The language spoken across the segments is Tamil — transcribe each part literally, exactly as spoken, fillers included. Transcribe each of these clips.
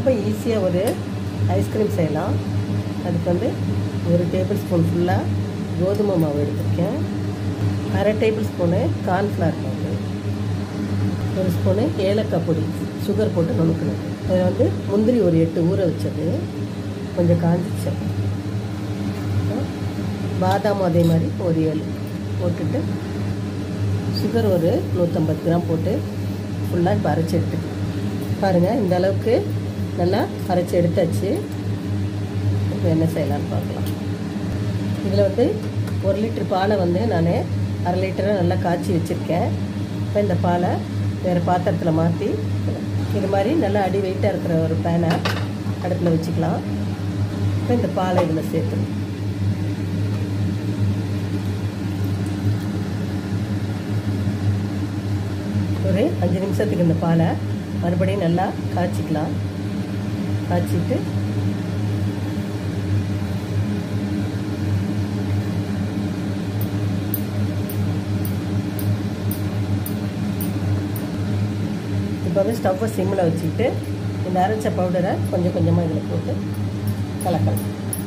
ரொம்ப ஈஸியாக ஒரு ஐஸ்கிரீம் செய்யலாம். அதுக்கு வந்து ஒரு டேபிள் ஸ்பூன் ஃபுல்லாக கோதுமை மாவு எடுத்துருக்கேன். அரை டேபிள் ஸ்பூனு கார்ன்ஃப்ளவர் மாவு, ஒரு ஸ்பூனு ஏலக்காய் பொடி சுகர் போட்டு நுணுக்கணும். அதில் வந்து முந்திரி ஒரு எட்டு ஊற வச்சது கொஞ்சம் காஞ்சிச்சு, பாதாம் அதே மாதிரி ஒரு ஏழு போட்டுட்டு சுகர் ஒரு நூற்றம்பது கிராம் போட்டு ஃபுல்லாக இப்போ அரைச்சி எடுத்துக்கலாம். பாருங்கள், இந்த அளவுக்கு நல்லா அரைச்சி எடுத்தாச்சு. இப்போ என்ன செய்யலான்னு பார்க்கலாம். இதில் வந்து ஒரு லிட்டர் பாலை வந்து நான் அரை லிட்டரை நல்லா காய்ச்சி வச்சுருக்கேன். இப்போ இந்த பாலை வேறு பாத்திரத்தில் மாற்றி இது மாதிரி நல்லா அடி வெயிட்டாக இருக்கிற ஒரு பேனை அடுப்பில் வச்சுக்கலாம். இப்போ இந்த பாலை இதில் சேர்த்துணும். ஒரு அஞ்சு நிமிஷத்துக்கு இந்த பாலை மறுபடியும் நல்லா காய்ச்சிக்கலாம். காய்ச்சிட்டு இப்போ வந்து ஸ்டவ்வை சிம்மில் வச்சுக்கிட்டு இந்த அரைச்ச பவுடரை கொஞ்சம் கொஞ்சமாக இதில் போட்டு கலக்கலாம்.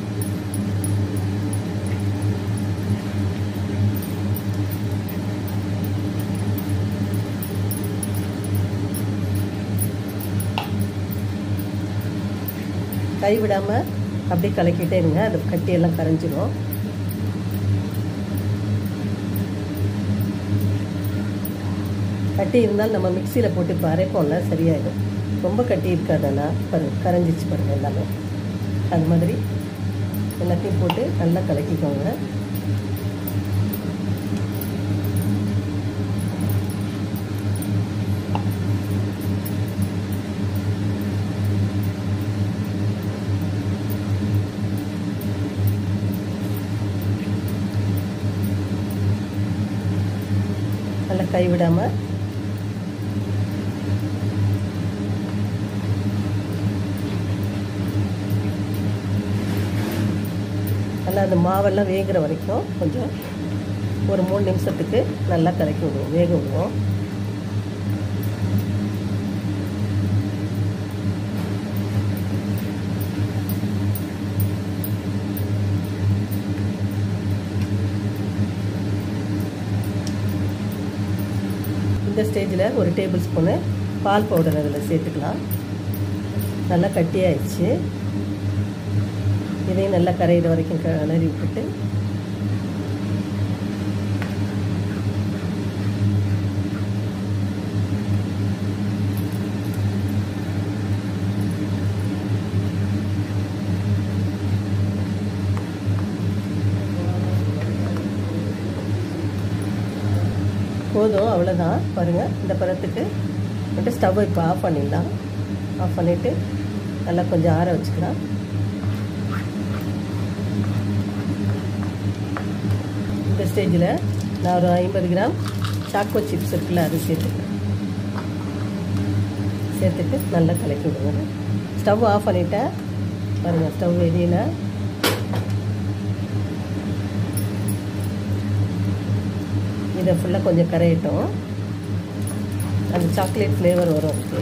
கை விடாமல் அப்படியே கலக்கிட்டே இருங்க, அது கட்டியெல்லாம் கரைஞ்சிடும். கட்டி இருந்தால் நம்ம மிக்சியில் போட்டு இப்போ அரைப்போம்ல, சரியாயிடும். ரொம்ப கட்டி இருக்காதுன்னா பாருங்க, கரைஞ்சிச்சு பாருங்கள் எல்லாமே. அது மாதிரி எல்லாத்தையும் போட்டு நல்லா கலக்கிக்கோங்க. நல்லா கை விடாமல் நல்லா அந்த மாவெல்லாம் வேகிற வரைக்கும் கொஞ்சம் ஒரு மூணு நிமிஷத்துக்கு நல்லா கலக்கி விடுவோம், வேக விடுவோம். இந்த ஸ்டேஜில் ஒரு டேபிள் ஸ்பூனு பால் பவுடர் அதில் சேர்த்துக்கலாம். நல்லா கட்டியாயிடுச்சு. இதையும் நல்லா கரையிற வரைக்கும் கிளறி விட்டுட்டு போதும், அவ்வளோதான். பாருங்கள், இந்த பதத்துக்கு மட்டும் ஸ்டவ்வை இப்போ ஆஃப் பண்ணிடலாம். ஆஃப் பண்ணிவிட்டு நல்லா கொஞ்சம் ஆற வச்சுக்கலாம். இந்த ஸ்டேஜில் நான் ஒரு ஐம்பது கிராம் சாக்கோ சிப்ஸ் இருக்குல்ல, அது சேர்த்துக்கிறேன். சேர்த்துட்டு நல்லா கலக்கி விடுங்க. ஸ்டவ் ஆஃப் பண்ணிவிட்டேன். பாருங்கள், ஸ்டவ் வெளியில் இதை ஃபுல்லாக கொஞ்சம் கரையட்டும். அந்த சாக்லேட் ஃப்ளேவர் வரும் அதுக்கு.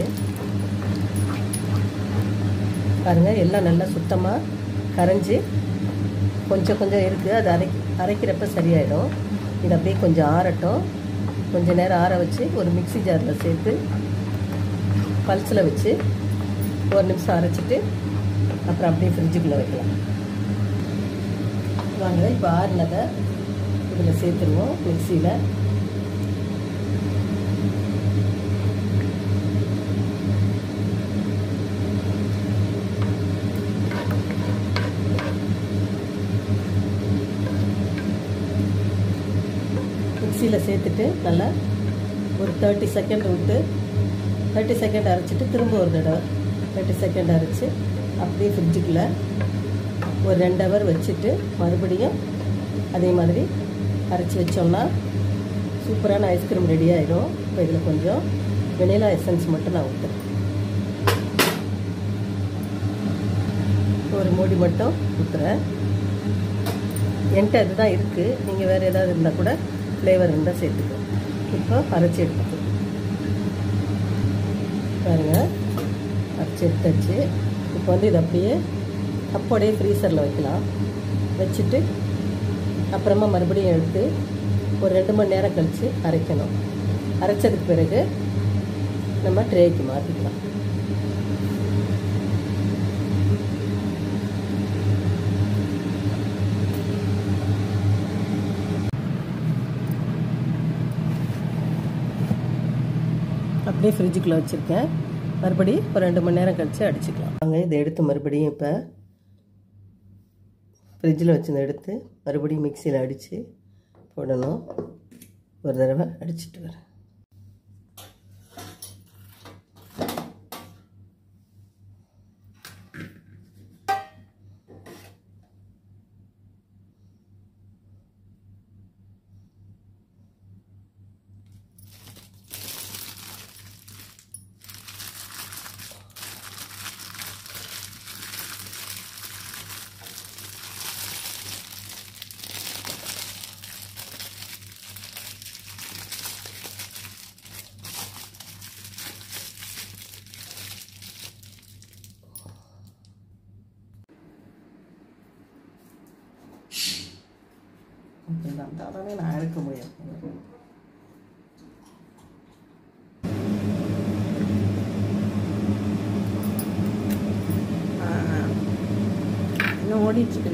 பாருங்கள், எல்லாம் நல்லா சுத்தமாக கரைஞ்சி கொஞ்சம் கொஞ்சம் இருக்குது. அது அரை அரைக்கிறப்ப சரியாயிடும். இது அப்படியே கொஞ்சம் ஆறட்டும். கொஞ்சம் நேரம் ஆற வச்சு ஒரு மிக்ஸி ஜாரில் சேர்த்து பல்ஸில் வச்சு ஒரு நிமிஷம் அரைச்சிட்டு அப்புறம் அப்படியே ஃப்ரிட்ஜுக்குள்ளே வைக்கலாம். வாங்க, இப்போ ஆறுனதை இதில் சேர்த்துருவோம் மிக்சியில். மிக்சியில் சேர்த்துட்டு நல்லா ஒரு தேர்ட்டி செகண்ட் விட்டு தேர்ட்டி செகண்ட் அரைச்சிட்டு திரும்ப ஒரு தடவை தேர்ட்டி செகண்ட் அரைச்சி அப்படியே ஃப்ரிட்ஜுக்குள்ளே ஒரு ரெண்டு ஹவர் வச்சுட்டு மறுபடியும் அதே மாதிரி அரைச்சி வச்சோம்னா சூப்பரான ஐஸ்கிரீம் ரெடி ஆகிடும். இப்போ இதில் கொஞ்சம் வெனிலா எசன்ஸ் மட்டும் நான் ஊற்றுறேன். ஒரு மூடி மட்டும் ஊற்றுறேன். என்கிட்ட அதுதான் இருக்குது. நீங்கள் வேறு ஏதாவது இருந்தால் கூட ஃப்ளேவர் இருந்தால் சேர்த்துக்கோ. இப்போ அரைச்சி எடுத்துக்கோ. பாருங்கள், அரைச்சி அரைச்சி எடுத்தாச்சு. இப்போ வந்து இதை அப்படியே அப்படியே ஃப்ரீசரில் வைக்கலாம். வச்சுட்டு அப்புறமா மறுபடியும் எடுத்து ஒரு ரெண்டு மணி நேரம் கழித்து அரைக்கணும். அரைச்சதுக்கு பிறகு நம்ம ட்ரேக்கு மாற்றிக்கலாம். அப்படியே ஃப்ரிட்ஜுக்குள்ளே வச்சுருக்கேன். மறுபடியும் ஒரு ரெண்டு மணி நேரம் கழித்து அடிச்சுக்கலாம். வாங்க இதை எடுத்து மறுபடியும் இப்போ ஃப்ரிட்ஜில் வச்சு எடுத்து மறுபடியும் மிக்சியில் அடித்து போடணும். ஒரு தடவை அடிச்சுட்டு வரேன். தானே நான் எடுக்க முடியும். இன்னும் ஓடிச்சு.